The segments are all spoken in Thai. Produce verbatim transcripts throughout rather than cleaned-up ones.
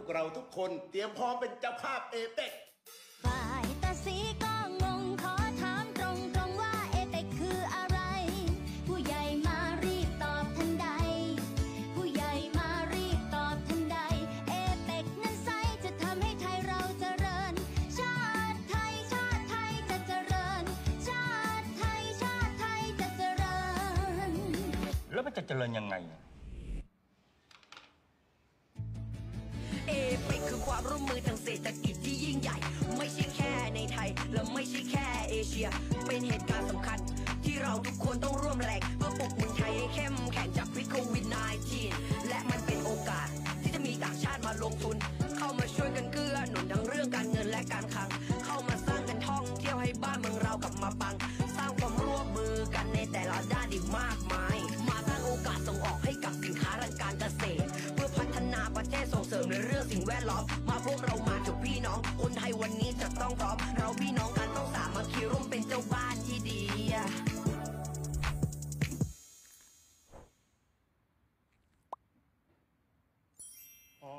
เราทุกคนเตรียมพร้อมเป็นเจ้าภาพเอเปกฝ่ายตาสีก็งงขอถามตรงตรงว่าเอเปกคืออะไรผู้ใหญ่มารีบตอบทันใดผู้ใหญ่มารีบตอบทันใดเอเปกนั้นไซจะทำให้ไทยเราเจริญชาติไทยชาติไทยจะเจริญชาติไทยชาติไทยจะเจริญแล้วมันจะเจริญยังไงเอเปกคือความร่วมมือทางเศรษฐกิจที่ยิ่งใหญ่ไม่ใช่แค่ในไทยและไม่ใช่แค่เอเชียเป็นเหตุการณ์สำคัญที่เราทุกคนต้องร่วมแรงเพื่อปลุกเมืองไทยให้เข้มแข็งจากพิษโควิด สิบเก้า และมันเป็นโอกาสที่จะมีต่างชาติมาลงทุนเข้ามาช่วยกันเกื้อหนุนทั้งเรื่องการเงินและการคลังเข้ามาสร้างกันท่องเที่ยวให้บ้านเมืองเรากลับมาปังสร้างความร่วมมือกันในแต่ละด้านอีกมากมายมาสร้างโอกาสส่งออกให้กับสินค้าทางการเกษตรเพื่อพัฒนาประเทศส่งเสริมในเรื่องสิ่งแวดล้อมมาพวกเรามาทุกพี่น้องคนไทยวันนี้จะต้องพร้อมเราพี่น้องกันต้องสามัคคีร่วมเป็นเจ้าบ้านที่ดีอ๋อ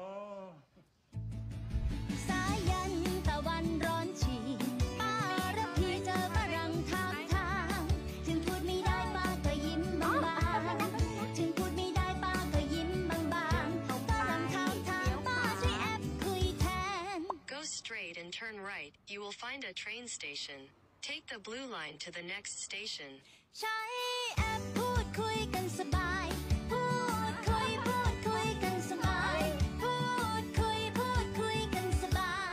สายันตะวันร้อนฉีป้าระพีเจอฝรั่งทางทางถึงพูดไม่ได้ป้าก็ยิ้มบางๆถึงพูดไม่ได้ป้าก็ยิ้มบางๆฝรั่งทางทางป้าใช้แอปคุยแทน Go straight and turn right. You will find a train station. Take the blue line to the next station. ใช้แอปพูดคุยกันสบายพูดคุยพูดคุยกันสบายพูดคุยพูดคุยกันสบาย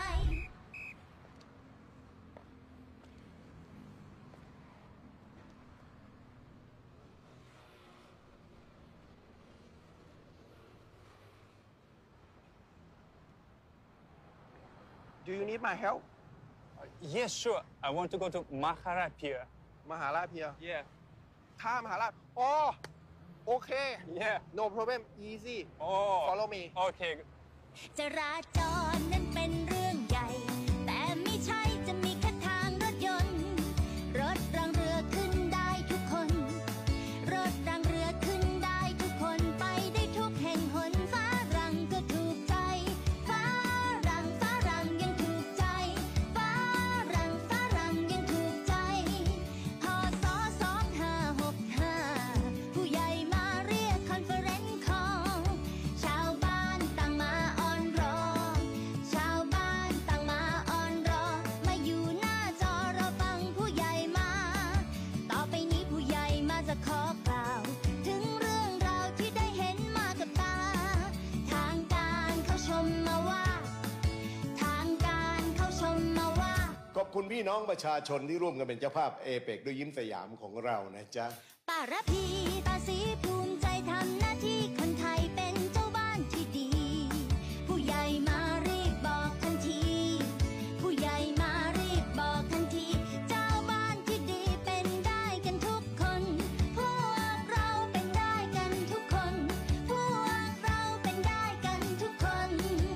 Do you need my help? Yes, sure. I want to go to Mahara Pier. มหาราชเพีย Yeah. ข้ามมหาราชอ๋อโอเค Yeah. no problem easy Oh. follow me Okay. จราจรนั้นเป็นเรื่องใหญ่แต่ไม่ใช่จะมีแค่ทางรถยนต์รถรางเรือขึ้นได้ทุกคนรถรางเรือขึ้นได้ทุกคนไปได้ทุกแห่งหนฝรั่งก็ถูกใจฝรั่งฝรั่งยังถูกใจฝรั่งฝรั่งยังถูกใจพศสองห้าหกห้าผู้ใหญ่มาเรียกคอนเฟอเรนซ์คอลชาวบ้านต่างมาอ้อนรอชาวบ้านต่างมาอ้อนรอมาอยู่หน้าจอเราฟังผู้ใหญ่มาต่อไปนี้ผู้ใหญ่มาจะขอกล่าวถึงเรื่องราวที่ได้เห็นมากับตาทางการเขาชมมาว่าทางการเขาชมมาว่าขอบคุณพี่น้องประชาชนที่ร่วมกันเป็นเจ้าภาพเอเปกด้วยยิ้มสยามของเรานะจ๊ะป้าระพีตาสีภูมิใจทำหน้าที่คนไทยเป็นเจ้าบ้านที่ดีผู้ใหญ่มารีบบอกทันทีผู้ใหญ่มารีบบอกทันทีเจ้าบ้านที่ดีเป็นได้กันทุกคนพวกเราเป็นได้กันทุกคนพวกเราเป็นได้กันทุกคน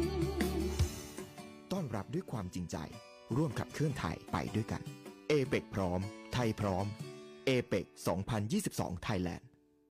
ต้อนรับด้วยความจริงใจร่วมขับเคลื่อนไทยไปด้วยกันเอเปกพร้อมไทยพร้อมเอเปกสองพันยี่สิบสอง Thailand